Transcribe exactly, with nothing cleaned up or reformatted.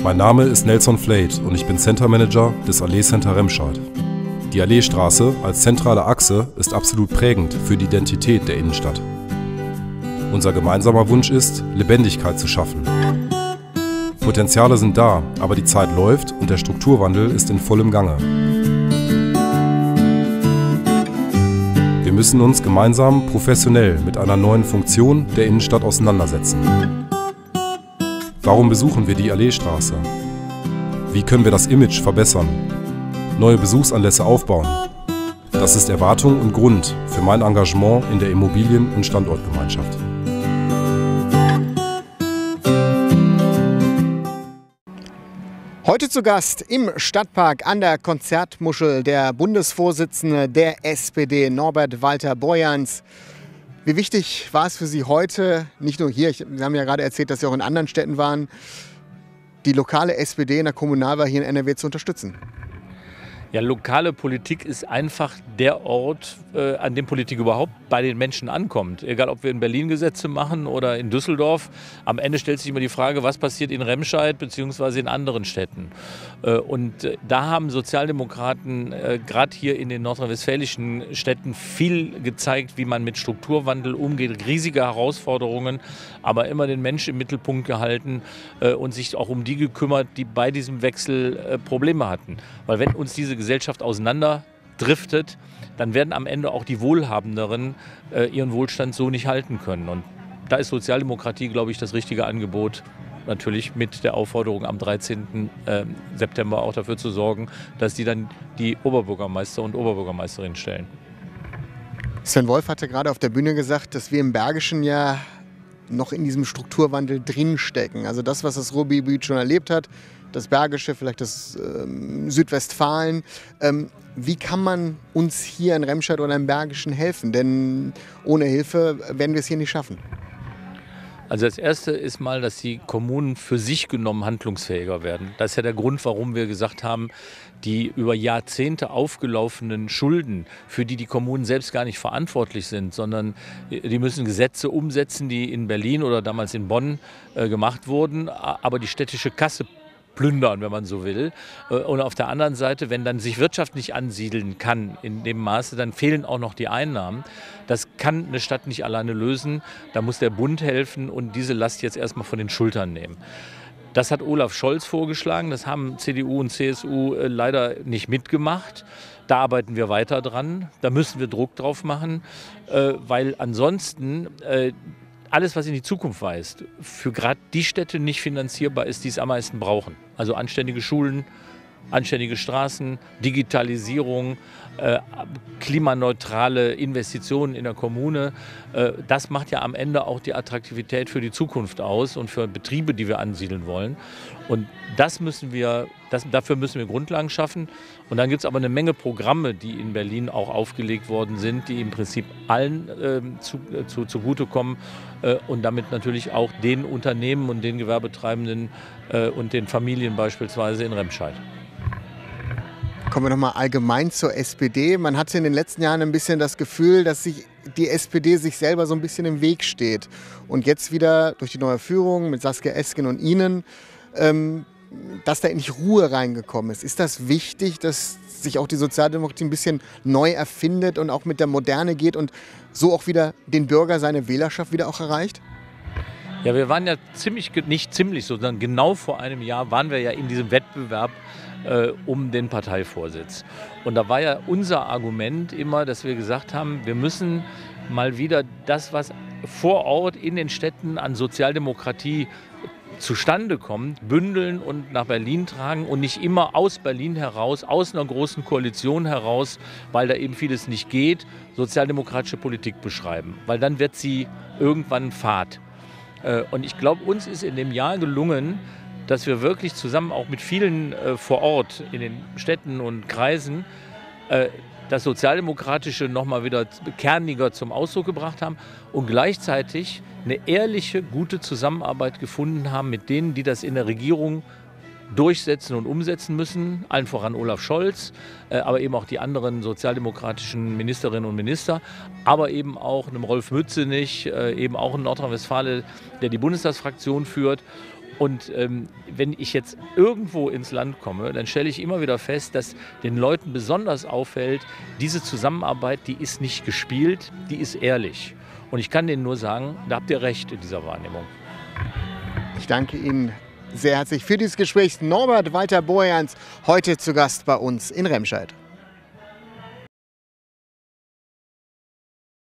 Mein Name ist Nelson Flate und ich bin Center Manager des Allee Center Remscheid. Die Alleestraße als zentrale Achse ist absolut prägend für die Identität der Innenstadt. Unser gemeinsamer Wunsch ist, Lebendigkeit zu schaffen. Potenziale sind da, aber die Zeit läuft und der Strukturwandel ist in vollem Gange. Wir müssen uns gemeinsam professionell mit einer neuen Funktion der Innenstadt auseinandersetzen. Warum besuchen wir die Alleestraße? Wie können wir das Image verbessern? Neue Besuchsanlässe aufbauen? Das ist Erwartung und Grund für mein Engagement in der Immobilien- und Standortgemeinschaft. Heute zu Gast im Stadtpark an der Konzertmuschel der Bundesvorsitzende der S P D, Norbert Walter Borjans. Wie wichtig war es für Sie heute, nicht nur hier, ich, Sie haben ja gerade erzählt, dass Sie auch in anderen Städten waren, die lokale S P D in der Kommunalwahl hier in N R W zu unterstützen? Ja, lokale Politik ist einfach der Ort, äh, an dem Politik überhaupt bei den Menschen ankommt. Egal, ob wir in Berlin Gesetze machen oder in Düsseldorf. Am Ende stellt sich immer die Frage, was passiert in Remscheid bzw. in anderen Städten. Äh, und äh, da haben Sozialdemokraten äh, gerade hier in den nordrhein-westfälischen Städten viel gezeigt, wie man mit Strukturwandel umgeht. Riesige Herausforderungen, aber immer den Menschen im Mittelpunkt gehalten äh, und sich auch um die gekümmert, die bei diesem Wechsel äh, Probleme hatten. Weil wenn uns diese Gesellschaft auseinanderdriftet, dann werden am Ende auch die Wohlhabenderen äh, ihren Wohlstand so nicht halten können. Und da ist Sozialdemokratie, glaube ich, das richtige Angebot. Natürlich mit der Aufforderung am dreizehnten September auch dafür zu sorgen, dass die dann die Oberbürgermeister und Oberbürgermeisterinnen stellen. Sven Wolf hatte gerade auf der Bühne gesagt, dass wir im Bergischen ja noch in diesem Strukturwandel drinstecken. Also das, was das Ruhrgebiet schon erlebt hat, das Bergische, vielleicht das ähm, Südwestfalen. Ähm, wie kann man uns hier in Remscheid oder im Bergischen helfen? Denn ohne Hilfe werden wir es hier nicht schaffen. Also das Erste ist mal, dass die Kommunen für sich genommen handlungsfähiger werden. Das ist ja der Grund, warum wir gesagt haben, die über Jahrzehnte aufgelaufenen Schulden, für die die Kommunen selbst gar nicht verantwortlich sind, sondern die müssen Gesetze umsetzen, die in Berlin oder damals in Bonn äh, gemacht wurden, aber die städtische Kasse plündern, wenn man so will. Und auf der anderen Seite, wenn dann sich Wirtschaft nicht ansiedeln kann in dem Maße, dann fehlen auch noch die Einnahmen. Das kann eine Stadt nicht alleine lösen. Da muss der Bund helfen und diese Last jetzt erstmal von den Schultern nehmen. Das hat Olaf Scholz vorgeschlagen. Das haben C D U und C S U leider nicht mitgemacht. Da arbeiten wir weiter dran. Da müssen wir Druck drauf machen, weil ansonsten alles, was in die Zukunft weist, für gerade die Städte nicht finanzierbar ist, die es am meisten brauchen. Also anständige Schulen, anständige Straßen, Digitalisierung, äh, klimaneutrale Investitionen in der Kommune. Äh, das macht ja am Ende auch die Attraktivität für die Zukunft aus und für Betriebe, die wir ansiedeln wollen. Und das müssen wir, das, dafür müssen wir Grundlagen schaffen. Und dann gibt es aber eine Menge Programme, die in Berlin auch aufgelegt worden sind, die im Prinzip allen äh, zu, äh, zu, zugutekommen äh, und damit natürlich auch den Unternehmen und den Gewerbetreibenden äh, und den Familien beispielsweise in Remscheid. Kommen wir nochmal allgemein zur S P D. Man hatte in den letzten Jahren ein bisschen das Gefühl, dass sich die S P D sich selber so ein bisschen im Weg steht. Und jetzt wieder durch die neue Führung mit Saskia Esken und Ihnen, ähm, dass da endlich Ruhe reingekommen ist. Ist das wichtig, dass sich auch die Sozialdemokratie ein bisschen neu erfindet und auch mit der Moderne geht und so auch wieder den Bürger, seine Wählerschaft wieder auch erreicht? Ja, wir waren ja ziemlich, nicht ziemlich, sondern genau vor einem Jahr waren wir ja in diesem Wettbewerb äh, um den Parteivorsitz. Und da war ja unser Argument immer, dass wir gesagt haben, wir müssen mal wieder das, was vor Ort in den Städten an Sozialdemokratie zustande kommt, bündeln und nach Berlin tragen und nicht immer aus Berlin heraus, aus einer großen Koalition heraus, weil da eben vieles nicht geht, sozialdemokratische Politik beschreiben. Weil dann wird sie irgendwann fad. Und ich glaube, uns ist in dem Jahr gelungen, dass wir wirklich zusammen auch mit vielen äh, vor Ort in den Städten und Kreisen äh, das Sozialdemokratische noch mal wieder kerniger zum Ausdruck gebracht haben und gleichzeitig eine ehrliche, gute Zusammenarbeit gefunden haben mit denen, die das in der Regierung durchsetzen und umsetzen müssen, allen voran Olaf Scholz, äh, aber eben auch die anderen sozialdemokratischen Ministerinnen und Minister, aber eben auch einem Rolf Mützenich, äh, eben auch ein Nordrhein-Westfale, der die Bundestagsfraktion führt. Und ähm, wenn ich jetzt irgendwo ins Land komme, dann stelle ich immer wieder fest, dass den Leuten besonders auffällt, diese Zusammenarbeit, die ist nicht gespielt, die ist ehrlich. Und ich kann denen nur sagen, da habt ihr recht in dieser Wahrnehmung. Ich danke Ihnen sehr herzlich für dieses Gespräch. Norbert Walter Borjans, heute zu Gast bei uns in Remscheid.